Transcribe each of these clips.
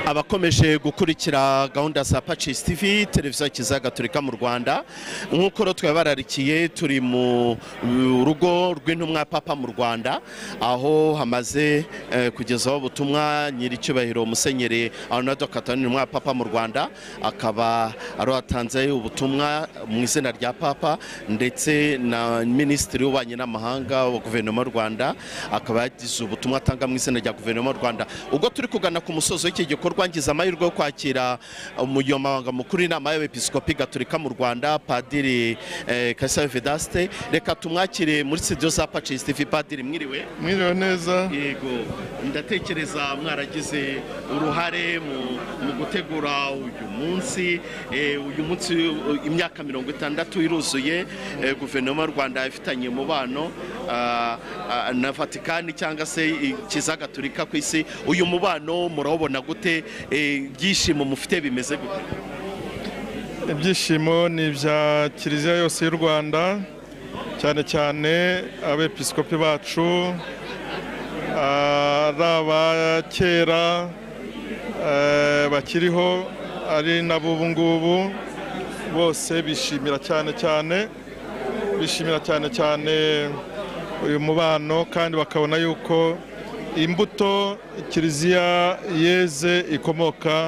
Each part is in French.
abakomeje gukurikira gahunda za Pacis TV televiziyo Kiliziya Gatolika mu Rwanda nk'uko twabararikiye turi mu rugo rw'intumwa Papa mu Rwanda aho hamaze kugezaho ubutumwa nyiricyubahiro Musenyeri Arnaud Katani intumwa Papa mu Rwanda akaba atanze ubutumwa mu izina rya Papa ndetse na Minisitiri w'Ububanyi n'Amahanga wa Guverinoma y'u Rwanda akaba yagize ubutumwa atanga mu izina rya Guverinoma y'u Rwanda ubwo turi kugana ku musozo w'iki gikorwa ngize amahirwe yo kwakira umunyamabanga mukuru w'inama y'Abepiskopi Gatolika mu Rwanda Padiri Kasabe Vedaste reka tumwakire muri studio za Pacis TV. Padiri mwiriwe neza. Yego ndatekereza mwaragize uruhare mu gutegura uyu munsi imyaka 60 iruzuye Guverinoma y'u Rwanda ifitanye umubano na Vatikani cyangwa se Kiliziya Gatolika ku isi. Uyu mubano murabona gute? Byishimo mufite bimeze gute? Ibyishimo ni bya Kiliziya yose y'u Rwanda, cyane cyane abepiskopi bacu ari abakera bakiriho ari n'abubu ngubu bose bishimira cyane uyu mubano kandi bakabona yuko imbuto Kiliziya yeze ikomoka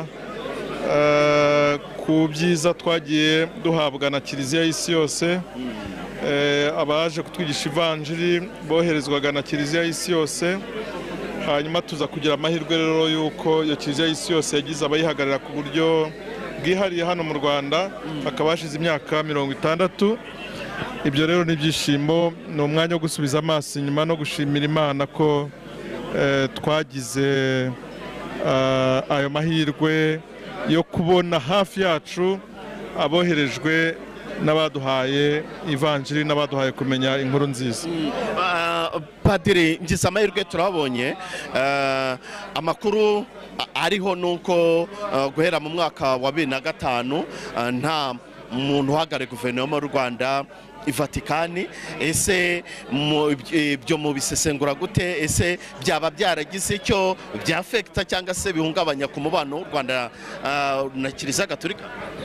ku byiza twagiye duhabwa na Kiliziya y'isi yose. Abaje kutwigisha ivanjiri boherezwaga na Kiliziya y'isi yose, hanyuma tuza kugira amahirwe rero yuko iyo Kiliziya y'isi yose yagize abayihagarara ku buryo bwihariye hano mu Rwanda hakaba hashize imyaka 60. Ibyo rero ni ibyishimo, ni umwanya wo gusubiza amaso inyuma no gushimira Imana ko twagize ayo mahirwe yo kubona hafi yacu aboherejwe n'abaduhaye ivanjiri n'abaduhaye kumenya inkuru nziza. Padiri ngize amahirwe turabonye amakuru ariho nuko guhera mu mwaka wa 2005 nta muntu uhagarariye Guverinoma y'u Rwanda Vatikani. Ese byo mu bisesengura gute? Ese byaba byaragize icyo byafekta cyangwa se bihungabanya ku mubano w'u Rwanda na Kiliziya Gatolika?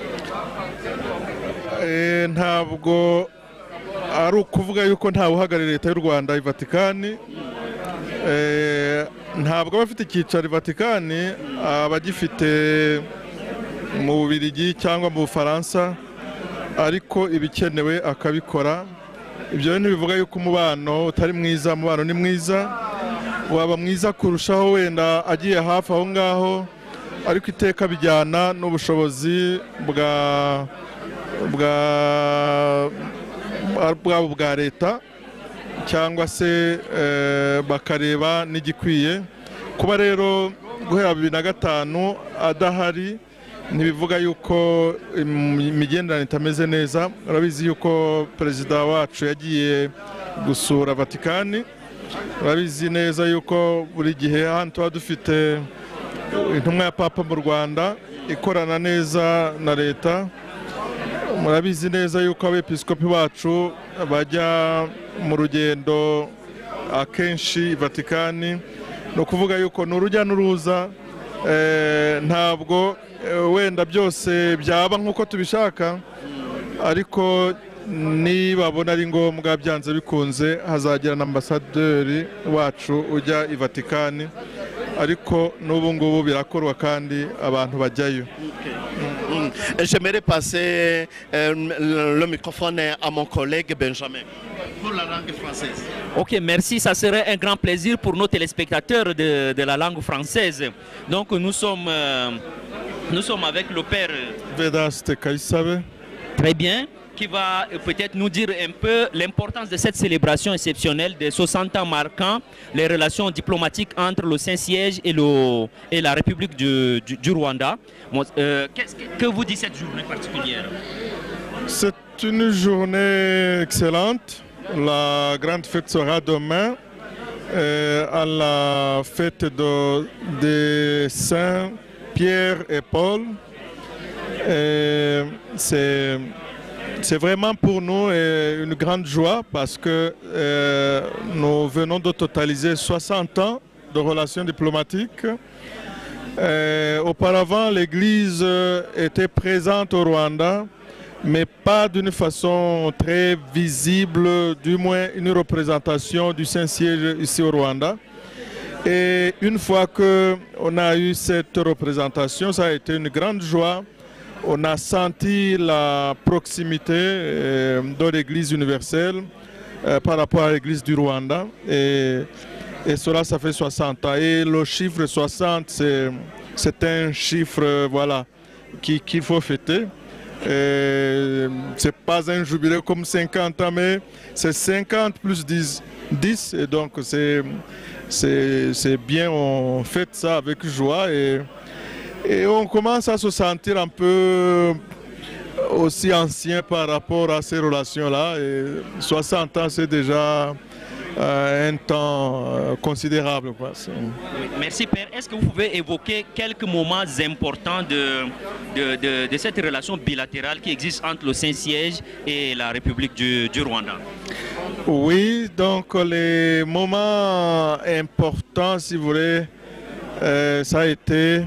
Ntabwo ari ukuvuga yuko nta uhagarariye leta y'u Rwanda Vatikani. Ntabwo bafite icyicaro Vatikani, abagifite mu Bubiligi cyangwa mu Bufaransa, ariko ibikenewe akabikora. Ibyo ntibivuga yuko umubano utari mwiza. Umubano ni mwiza, waba mwiza kurushaho wenda agiye hafi aho ngaho, ariko iteka bijyana n'ubushobozi bwa leta cyangwa se bakareba n'igikwiye. Kuba rero guhera 2005 adahari ntibivuga yuko imigenderanire itameze neza. Urabizi yuko perezida wacu yagiye gusura Vatikani, urabizi neza yuko buri gihe hano tuba dufite intumwa ya Papa mu Rwanda ikorana neza na leta. Murabizi neza yuko abepiskopi bacu bajya mu rugendo akenshi Vatikani. No kuvuga yuko n'urujya n'uruza, ntabwo wenda byose byaba nk'uko tubishaka, ariko nibabona ari ngombwa byanze bikunze hazagira na ambasaderi wacu ujya i Vatikani, ariko n'ubu ngubu birakorwa kandi abantu bajyayo. J'aimerais passer le microphone à mon collègue Benjamin pour la langue française. Ok, merci. Ça serait un grand plaisir pour nos téléspectateurs de la langue française. Donc nous sommes avec le père Vedaste Kasabe. Très bien, qui va peut-être nous dire un peu l'importance de cette célébration exceptionnelle de 60 ans marquant les relations diplomatiques entre le Saint-Siège et la République du Rwanda. Que vous dit cette journée particulière? C'est une journée excellente. La grande fête sera demain à la fête de Saint Pierre et Paul. C'est vraiment pour nous une grande joie parce que nous venons de totaliser 60 ans de relations diplomatiques Auparavant, l'Église était présente au Rwanda, mais pas d'une façon très visible, du moins une représentation du Saint-Siège ici au Rwanda. Et une fois qu'on a eu cette représentation, ça a été une grande joie. On a senti la proximité de l'Église universelle par rapport à l'Église du Rwanda. Et cela, ça fait 60 ans. Et le chiffre 60, c'est un chiffre voilà, qu'il faut fêter. Ce n'est pas un jubilé comme 50 ans, mais c'est 50 plus 10. Et donc, c'est bien, on fête ça avec joie. Et on commence à se sentir un peu aussi ancien par rapport à ces relations-là. Et 60 ans, c'est déjà un temps considérable. Quoi. Merci Père. Est-ce que vous pouvez évoquer quelques moments importants de cette relation bilatérale qui existe entre le Saint-Siège et la République du Rwanda? Oui, donc les moments importants, si vous voulez, ça a été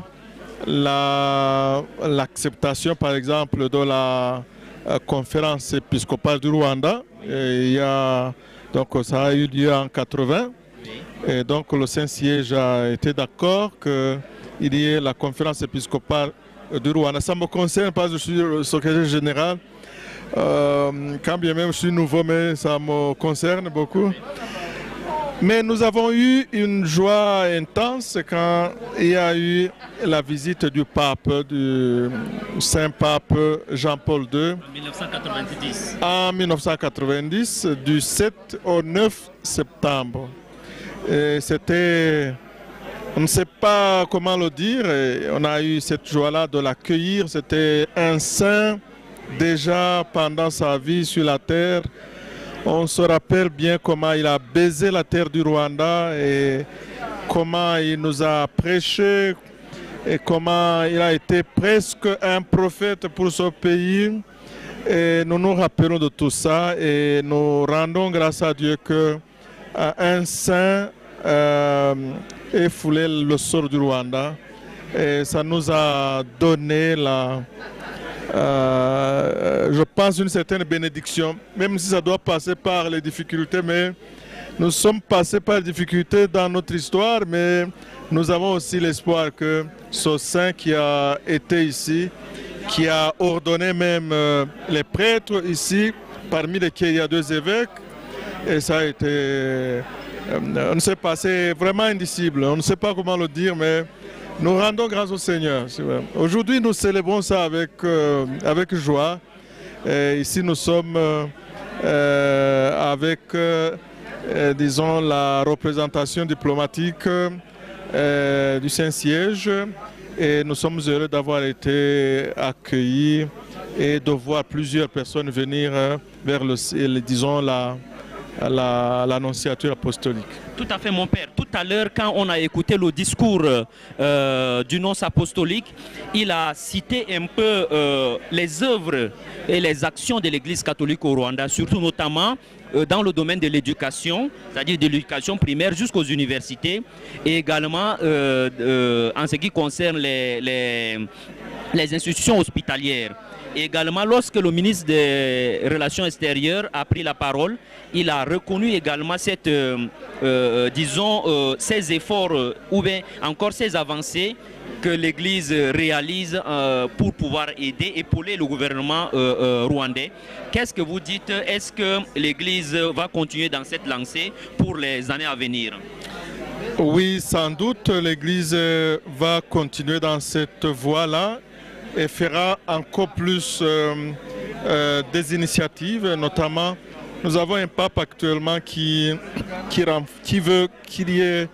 l'acceptation, par exemple, de la conférence épiscopale du Rwanda. Donc ça a eu lieu en 80. Et donc le Saint-Siège a été d'accord qu'il y ait la conférence épiscopale du Rwanda. Ça me concerne pas, je suis le secrétaire général. Quand bien même je suis nouveau, mais ça me concerne beaucoup. Mais nous avons eu une joie intense quand il y a eu la visite du pape, du Saint-Pape Jean-Paul II. En 1990. En 1990, du 7 au 9 septembre. C'était, on ne sait pas comment le dire, et on a eu cette joie-là de l'accueillir. C'était un saint déjà pendant sa vie sur la terre. On se rappelle bien comment il a baisé la terre du Rwanda et comment il nous a prêché et comment il a été presque un prophète pour ce pays. Et nous nous rappelons de tout ça et nous rendons grâce à Dieu qu'un saint ait foulé le sol du Rwanda. Et ça nous a donné je pense une certaine bénédiction, même si ça doit passer par les difficultés, mais nous sommes passés par les difficultés dans notre histoire, mais nous avons aussi l'espoir que ce saint qui a été ici, qui a ordonné même les prêtres ici, parmi lesquels il y a 2 évêques, et ça a été, on ne sait pas, c'est vraiment indicible, on ne sait pas comment le dire, mais nous rendons grâce au Seigneur. Aujourd'hui, nous célébrons ça avec joie. Et ici, nous sommes avec, disons, la représentation diplomatique du Saint-Siège. Et nous sommes heureux d'avoir été accueillis et de voir plusieurs personnes venir vers disons, l'annonciature apostolique. Tout à fait, mon père. Tout à l'heure, quand on a écouté le discours du nonce apostolique, il a cité un peu les œuvres et les actions de l'Église catholique au Rwanda, surtout notamment dans le domaine de l'éducation, c'est-à-dire de l'éducation primaire jusqu'aux universités, et également en ce qui concerne les institutions hospitalières. Et également, lorsque le ministre des Relations extérieures a pris la parole, il a reconnu également cette, disons, ces efforts ou bien encore ces avancées que l'Église réalise pour pouvoir aider, épauler le gouvernement rwandais. Qu'est-ce que vous dites? Est-ce que l'Église va continuer dans cette lancée pour les années à venir? Oui, sans doute, l'Église va continuer dans cette voie-là et fera encore plus des initiatives, notamment nous avons un pape actuellement qui veut qu'il y ait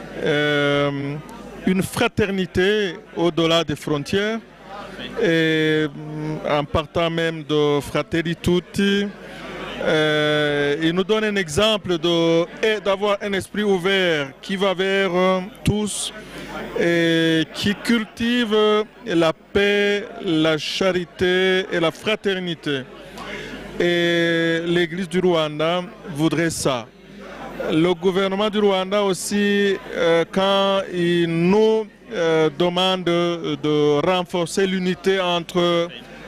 une fraternité au-delà des frontières, et en partant même de Fratelli Tutti. Il nous donne un exemple d'avoir un esprit ouvert qui va vers tous et qui cultive la paix, la charité et la fraternité. Et l'Église du Rwanda voudrait ça. le gouvernement du Rwanda aussi, quand il nous demande de renforcer l'unité entre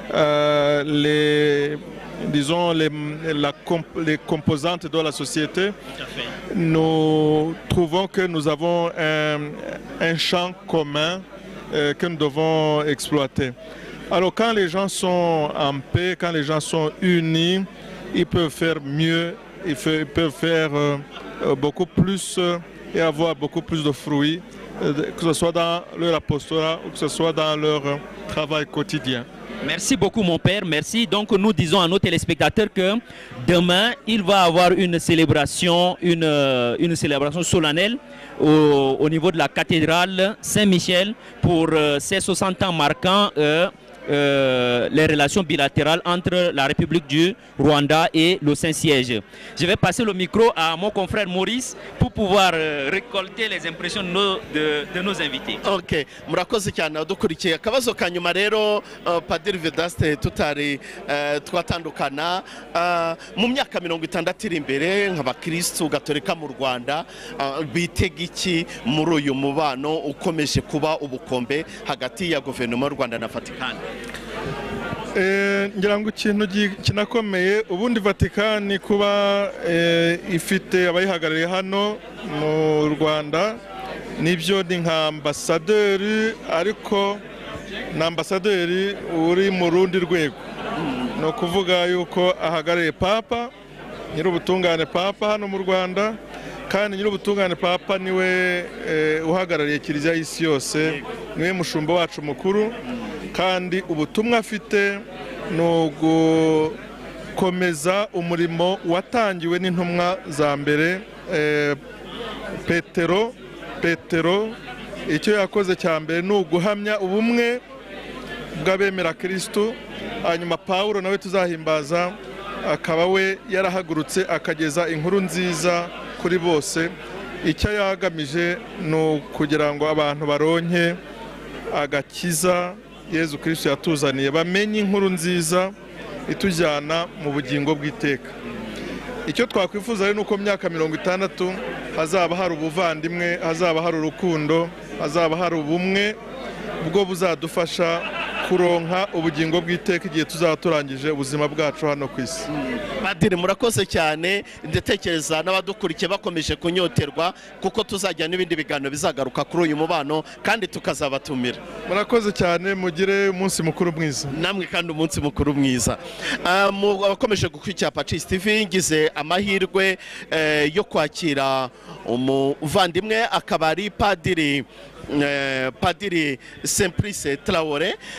les composantes de la société, nous trouvons que nous avons un champ commun que nous devons exploiter. Alors quand les gens sont en paix, quand les gens sont unis, ils peuvent faire mieux, ils peuvent faire beaucoup plus et avoir beaucoup plus de fruits, que ce soit dans leur apostolat ou que ce soit dans leur travail quotidien. Merci beaucoup mon père, merci. Donc nous disons à nos téléspectateurs que demain il va y avoir une célébration solennelle au niveau de la cathédrale Saint-Michel pour ces 60 ans marquant les relations bilatérales entre la République du Rwanda et le Saint-Siège. Je vais passer le micro à mon confrère Maurice pour pouvoir récolter les impressions de nos invités. Ok, murakoze cyane dukurikiye akabazo ka nyuma rero Padiri Vedaste tutari twatandukana mu myaka 60 iri imbere nk'abakristo gatolika mu Rwanda bitega iki muri uyu mubano ukomeje kuba ubukombe hagati ya guverinoma y'u Rwanda na Vatican? ngira ngo ikintu kinakomeye ubundi Vatican kuba ifite abayihagarariye hano mu Rwanda nibyo ni nka ambasaderi, ariko na ambasaderi uri mu rundi rwego, no kuvuga yuko ahagarariye Papa nyir'ubutungane Papa hano mu Rwanda, kandi nyir'ubutungane Papa niwe uhagarariye Kiliziya y'isi yose, niwe mushumba wacu mukuru, kandi ubutumwa afite no gukomeza umurimo watangiwe n'intumwa za mbere. Petero icyo yakoze cya mbere ni uguhamya ubumwe bw'abemera Kristo, hanyuma Pawulo nawe tuzahimbaza akaba we yarahagurutse akageza inkuru nziza kuri bose. Icyo yagamije ni kugira ngo abantu baronke agakiza Yezu Kristo yatuzaniye, bamenye inkuru nziza itujyana mu bugingo bw'iteka. Icyo twakwifuza rero nuko myaka 60 hazaba hari ubuvandimwe, hazaba hari urukundo, hazaba hari ubumwe bwo buzadufasha kuronka ubugingo bw'iteka igihe tuzaba turangije ubuzima bwacu hano ku isi. Padiri murakoze cyane, ndatekereza n'abadukurikiye bakomeje kunyoterwa kuko tuzajya n'ibindi biganiro bizagaruka kuri uyu mubano kandi tukazabatumira. Murakoze cyane, mugire umunsi mukuru mwiza. Namwe kandi umunsi mukuru mwiza. Abakomeje gukurikira Pacis TV, ngize amahirwe yo kwakira umuvandimwe akaba ari Padiri Simplice Traoré.